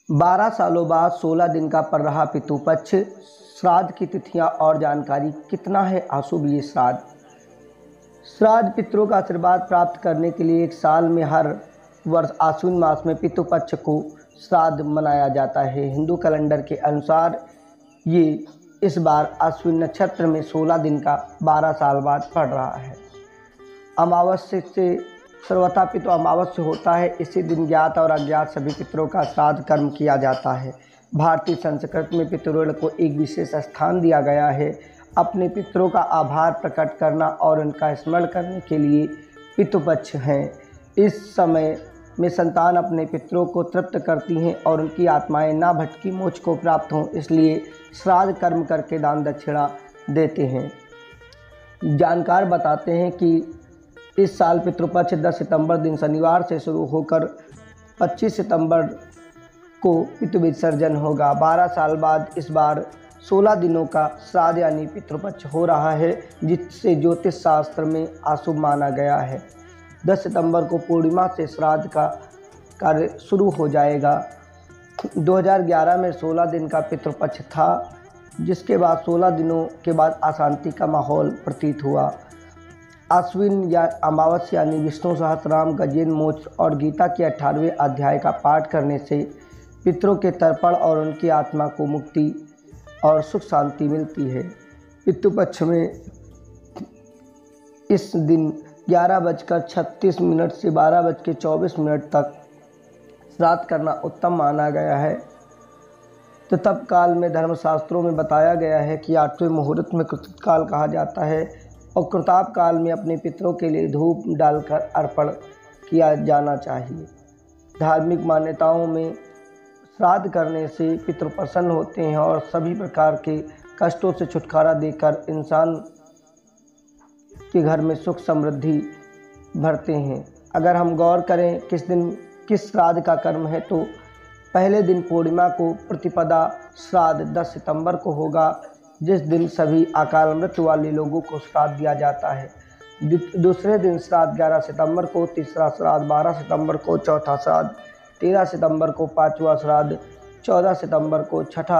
12 सालों बाद 16 दिन का पड़ रहा पितृपक्ष। श्राद्ध की तिथियां और जानकारी। कितना है अशुभ ये श्राद्ध? श्राद्ध पितरों का आशीर्वाद प्राप्त करने के लिए एक साल में हर वर्ष आश्विन मास में पितृपक्ष को श्राद्ध मनाया जाता है। हिंदू कैलेंडर के अनुसार ये इस बार अश्विन नक्षत्र में 16 दिन का 12 साल बाद पड़ रहा है। अमावस्या से सर्वथा पितृ अमावस्या होता है। इसी दिन ज्ञात और अज्ञात सभी पितरों का श्राद्ध कर्म किया जाता है। भारतीय संस्कृति में पितरों को एक विशेष स्थान दिया गया है। अपने पितरों का आभार प्रकट करना और उनका स्मरण करने के लिए पितृपक्ष हैं। इस समय में संतान अपने पितरों को तृप्त करती हैं और उनकी आत्माएं ना भटकी मोक्ष को प्राप्त हों, इसलिए श्राद्ध कर्म करके दान दक्षिणा देते हैं। जानकार बताते हैं कि इस साल पितृपक्ष 10 सितंबर दिन शनिवार से शुरू होकर 25 सितंबर को पितृ विसर्जन होगा। 12 साल बाद इस बार 16 दिनों का श्राद्ध यानी पितृपक्ष हो रहा है, जिससे ज्योतिष शास्त्र में अशुभ माना गया है। 10 सितंबर को पूर्णिमा से श्राद्ध का कार्य शुरू हो जाएगा। 2011 में 16 दिन का पितृपक्ष था, जिसके बाद 16 दिनों के बाद अशांति का माहौल प्रतीत हुआ। अश्विन या अमावस्या यानी विष्णु सहस्त्रनाम, गजेंद्र मोक्ष और गीता के 18वें अध्याय का पाठ करने से पितरों के तर्पण और उनकी आत्मा को मुक्ति और सुख शांति मिलती है। पितृपक्ष में इस दिन 11:36 से 12:24 तक श्राद्ध करना उत्तम माना गया है। तो तब काल में धर्मशास्त्रों में बताया गया है कि 8वें मुहूर्त में कृत काल कहा जाता है और कृताप काल में अपने पितरों के लिए धूप डालकर अर्पण किया जाना चाहिए। धार्मिक मान्यताओं में श्राद्ध करने से पितृ प्रसन्न होते हैं और सभी प्रकार के कष्टों से छुटकारा देकर इंसान के घर में सुख समृद्धि भरते हैं। अगर हम गौर करें किस दिन किस श्राद्ध का कर्म है, तो पहले दिन पूर्णिमा को प्रतिपदा श्राद्ध 10 सितंबर को होगा, जिस दिन सभी अकाल मृत्यु वाले लोगों को श्राद्ध दिया जाता है। दूसरे दिन श्राद्ध 11 सितंबर को, तीसरा श्राद्ध 12 सितंबर को, चौथा श्राद्ध 13 सितंबर को, पांचवा श्राद्ध 14 सितंबर को, छठा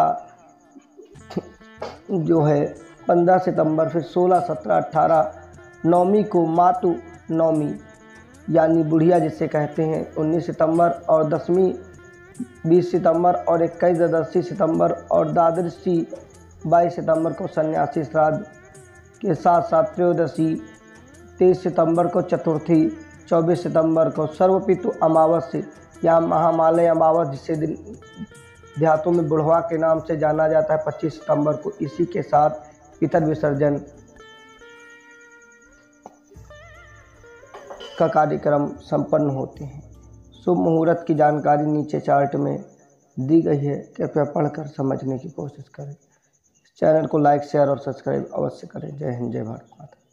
जो है 15 सितंबर, फिर 16, 17, 18, नौमी को मातु नौमी यानी बुढ़िया जिसे कहते हैं 19 सितंबर और 10वीं 20 सितंबर और 21 द्वादशी सितंबर और द्वादशी 22 सितंबर को सन्यासी श्राद्ध के साथ साथ त्रयोदशी 23 सितंबर को, चतुर्थी 24 सितंबर को, सर्वपितु अमावस्या या महामालय अमावस्या जिसे दिन देहातों में बुढ़वा के नाम से जाना जाता है 25 सितंबर को। इसी के साथ पितर विसर्जन का कार्यक्रम संपन्न होते हैं। शुभ मुहूर्त की जानकारी नीचे चार्ट में दी गई है, कृपया पढ़कर समझने की कोशिश करें। चैनल को लाइक, शेयर और सब्सक्राइब अवश्य करें। जय हिंद, जय भारत माता।